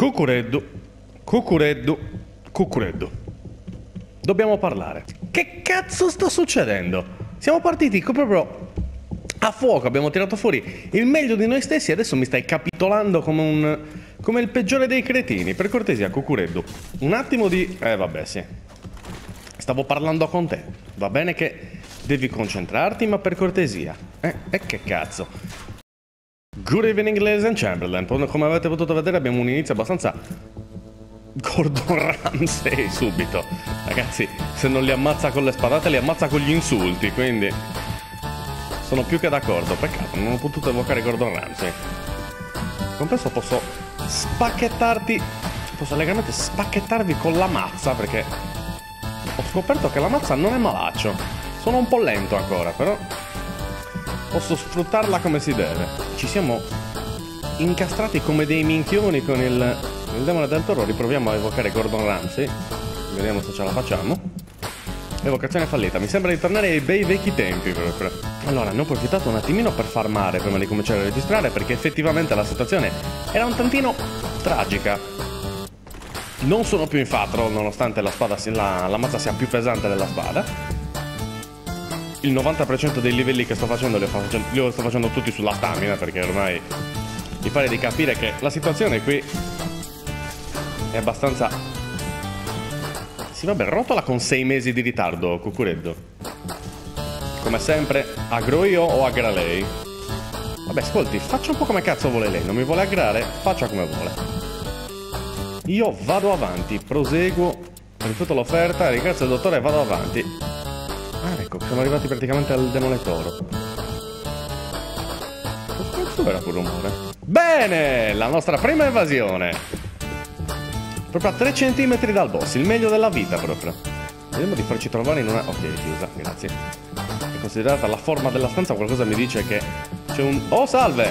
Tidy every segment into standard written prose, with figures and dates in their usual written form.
Cucureddu, Cucureddu, Cucureddu. Dobbiamo parlare. Che cazzo sta succedendo? Siamo partiti proprio a fuoco, abbiamo tirato fuori il meglio di noi stessi e adesso mi stai capitolando come il peggiore dei cretini. Per cortesia, Cucureddu, un attimo di... vabbè, sì. Stavo parlando con te. Va bene che devi concentrarti, ma per cortesia. E che cazzo? Good evening, ladies and Chamberlain. Come avete potuto vedere abbiamo un inizio abbastanza... Gordon Ramsay subito. Ragazzi, se non li ammazza con le spadate li ammazza con gli insulti, quindi... Sono più che d'accordo. Peccato, non ho potuto evocare Gordon Ramsay. Compreso posso spacchettarti... Posso legalmente spacchettarvi con la mazza, perché... Ho scoperto che la mazza non è malaccio. Sono un po' lento ancora, però... Posso sfruttarla come si deve. Ci siamo incastrati come dei minchioni con il demone del toro. Riproviamo a evocare Gordon Ramsay. Vediamo se ce la facciamo. Evocazione fallita. Mi sembra di tornare ai bei vecchi tempi proprio. Allora, ne ho approfittato un attimino per farmare prima di cominciare a registrare, perché effettivamente la situazione era un tantino tragica. Non sono più in fatro, nonostante la spada la mazza sia più pesante della spada. Il 90% dei livelli che sto facendo li sto facendo tutti sulla stamina, perché ormai mi pare di capire che la situazione qui è abbastanza... Sì, vabbè, rotola con 6 mesi di ritardo, Cucureddu. Come sempre, aggro io o aggra lei? Vabbè, ascolti, faccia un po' come cazzo vuole lei. Non mi vuole aggrare? Faccia come vuole. Io vado avanti, proseguo, rifiuto l'offerta, ringrazio il dottore e vado avanti. Ah, ecco, siamo arrivati praticamente al demone toro. Che cazzo era quel rumore? Bene! La nostra prima evasione! Proprio a 3 centimetri dal boss, il meglio della vita proprio. Vediamo di farci trovare in una... Ok, chiusa, grazie. È considerata la forma della stanza, qualcosa mi dice che c'è un... Oh, salve!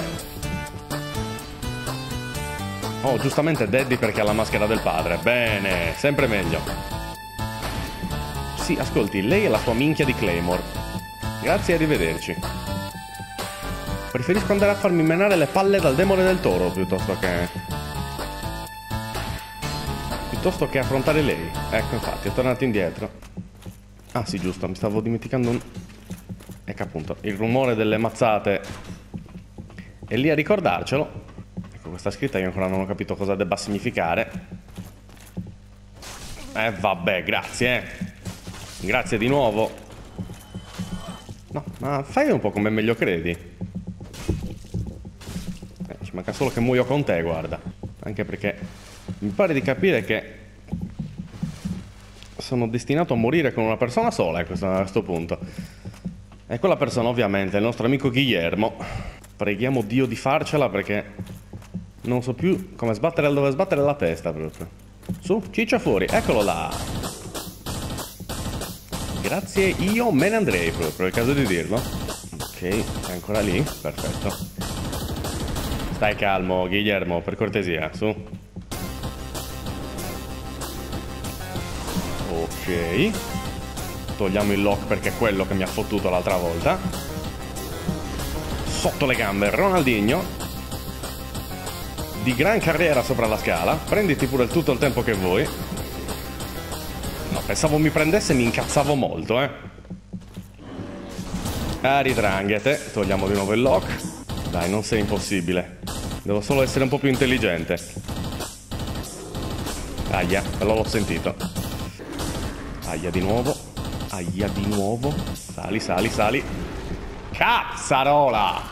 Oh, giustamente Daddy perché ha la maschera del padre. Bene, sempre meglio. Sì, ascolti, lei è la sua minchia di Claymore. Grazie e arrivederci. Preferisco andare a farmi menare le palle dal demone del toro piuttosto che affrontare lei. Ecco, infatti, è tornato indietro. Ah, sì, giusto, mi stavo dimenticando un... Ecco appunto, il rumore delle mazzate è lì a ricordarcelo. Ecco, questa scritta io ancora non ho capito cosa debba significare. Vabbè, grazie, Grazie di nuovo. No, ma fai un po' come meglio credi. Ci manca solo che muoio con te, guarda. Anche perché mi pare di capire che sono destinato a morire con una persona sola a questo punto. E quella persona ovviamente è il nostro amico Guillermo. Preghiamo Dio di farcela, perché non so più come sbattere dove sbattere la testa proprio. Su, ciccia fuori, eccolo là. Grazie, io me ne andrei proprio, è il caso di dirlo. Ok, è ancora lì, perfetto. Stai calmo, Guillermo, per cortesia, su. Ok. Togliamo il lock perché è quello che mi ha fottuto l'altra volta. Sotto le gambe, Ronaldinho. Di gran carriera sopra la scala. Prenditi pure tutto il tempo che vuoi. No, pensavo mi prendesse e mi incazzavo molto, Ridranghete. Togliamo di nuovo il lock. Dai, non sei impossibile. Devo solo essere un po' più intelligente. Aia, però l'ho sentito. Aia di nuovo. Aia di nuovo. Sali, sali, sali. Cazzarola!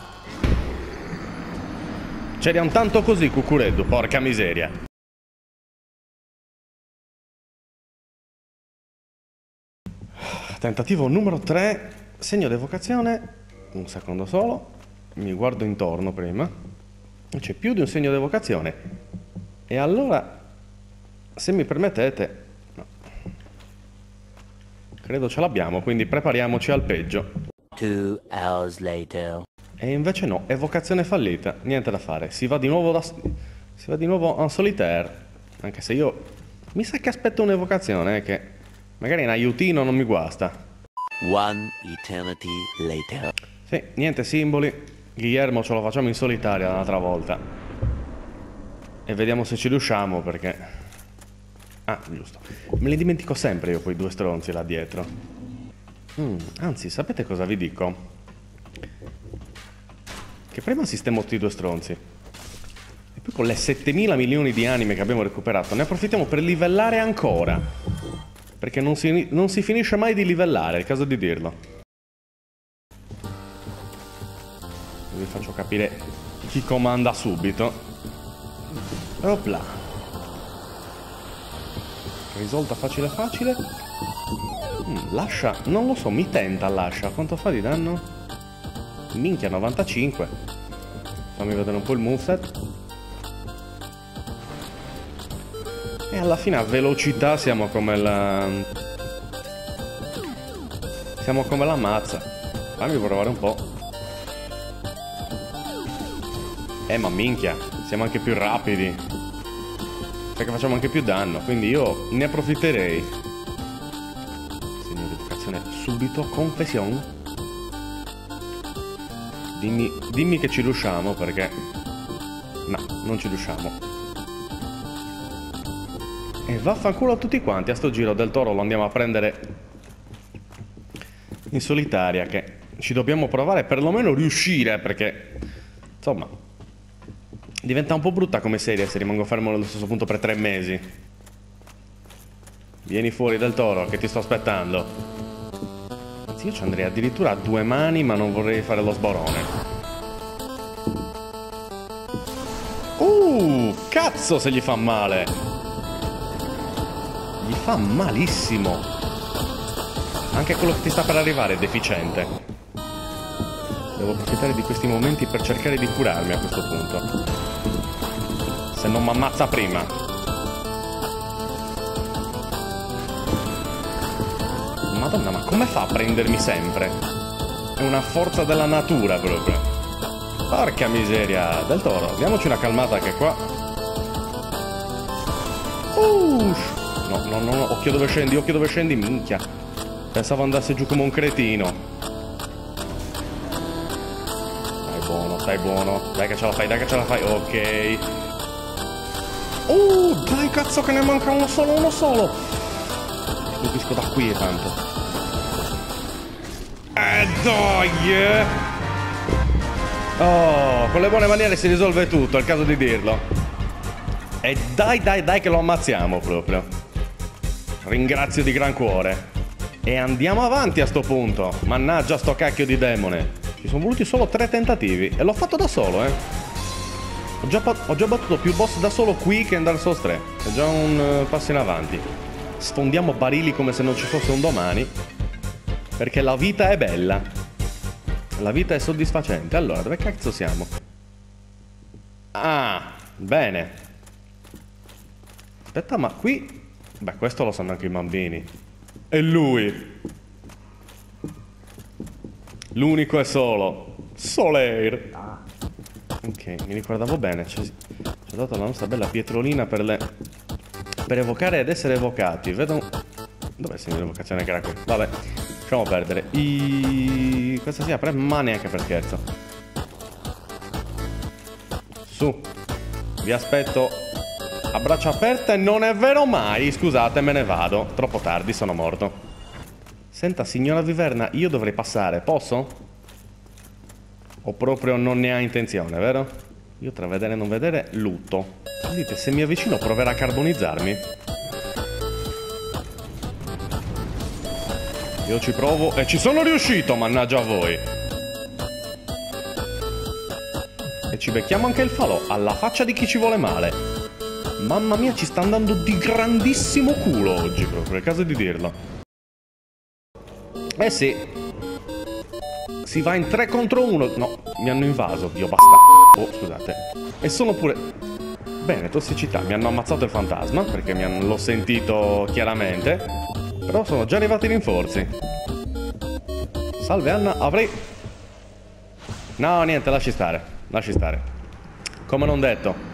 C'eri un tanto così, Cucureddu, porca miseria. Tentativo numero 3. Segno d'evocazione. Un secondo solo. Mi guardo intorno prima. C'è più di un segno d'evocazione. E allora, se mi permettete... No. Credo ce l'abbiamo, quindi prepariamoci al peggio. 2 hours later. E invece no, evocazione fallita. Niente da fare. Si va di nuovo en solitaire. Anche se io... Mi sa che aspetto un'evocazione, che... Magari un aiutino non mi guasta. 1 eternity later. Sì, niente simboli. Guillermo ce lo facciamo in solitaria l'altra volta. E vediamo se ci riusciamo, perché... Ah, giusto. Me li dimentico sempre io quei due stronzi là dietro. Anzi, sapete cosa vi dico? Che prima sistemo sti due stronzi. E poi con le 7.000 milioni di anime che abbiamo recuperato ne approfittiamo per livellare ancora. Perché non si finisce mai di livellare, è il caso di dirlo. Vi faccio capire chi comanda subito. Opla. Risolta facile facile. L'ascia, non lo so, mi tenta l'ascia. Quanto fa di danno? Minchia, 95. Fammi vedere un po' il moveset. E alla fine a velocità siamo come la... Siamo come la mazza. Fammi provare un po'. Ma minchia, siamo anche più rapidi. Perché facciamo anche più danno. Quindi io ne approfitterei. Segno di educazione subito. Confessione. Dimmi che ci riusciamo, perché... No, non ci riusciamo. E vaffanculo a tutti quanti. A sto giro del Toro lo andiamo a prendere in solitaria, che ci dobbiamo provare perlomeno riuscire, perché insomma diventa un po' brutta come serie se rimango fermo nello stesso punto per 3 mesi. Vieni fuori del Toro che ti sto aspettando. Anzi, io ci andrei addirittura a 2 mani, ma non vorrei fare lo sborone. Cazzo se gli fa male. Gli fa malissimo. Anche quello che ti sta per arrivare è deficiente. Devo approfittare di questi momenti per cercare di curarmi a questo punto. Se non mi ammazza prima. Madonna, ma come fa a prendermi sempre? È una forza della natura proprio. Porca miseria. Del Toro, diamoci una calmata che qua... No, occhio dove scendi, minchia. Pensavo andasse giù come un cretino. Stai buono. Dai che ce la fai, ok. Dai cazzo che ne manca uno solo. Colpisco da qui tanto. Dai! Oh, con le buone maniere si risolve tutto, è il caso di dirlo. E dai che lo ammazziamo proprio. Ringrazio di gran cuore. E andiamo avanti a sto punto. Mannaggia sto cacchio di demone. Ci sono voluti solo 3 tentativi. E l'ho fatto da solo, Ho già battuto più boss da solo qui che in Dark Souls 3. È già un passo in avanti. Sfondiamo barili come se non ci fosse un domani. Perché la vita è bella. La vita è soddisfacente. Allora, dove cazzo siamo? Ah, bene. Aspetta, ma qui... Beh, questo lo sanno anche i bambini. E lui. L'unico e solo. Soleil. Ok, mi ricordavo bene. Ci ha dato la nostra bella pietrolina per evocare ed essere evocati. Vedo... Dov'è il segno di evocazione che era qui? Vabbè, lasciamo perdere. Questa si apre, ma neanche per scherzo. Su. Vi aspetto a braccia aperte. Non è vero mai. Scusate, me ne vado. Troppo tardi, sono morto. Senta, signora Viverna, io dovrei passare. Posso? O proprio non ne ha intenzione, vero? Io tra vedere e non vedere lutto. Dite, se mi avvicino proverà a carbonizzarmi? Io ci provo e ci sono riuscito, mannaggia a voi. E ci becchiamo anche il falò, alla faccia di chi ci vuole male. Mamma mia, ci sta andando di grandissimo culo oggi, proprio, è il caso di dirlo. Eh sì. Si va in 3 contro 1. No, mi hanno invaso, Dio bastardo. Oh, scusate. E sono pure... Bene, tossicità, mi hanno ammazzato il fantasma, perché l'ho sentito chiaramente. Però sono già arrivati i rinforzi. Salve Anna, avrei... No, niente, lasci stare. Lasci stare. Come non detto.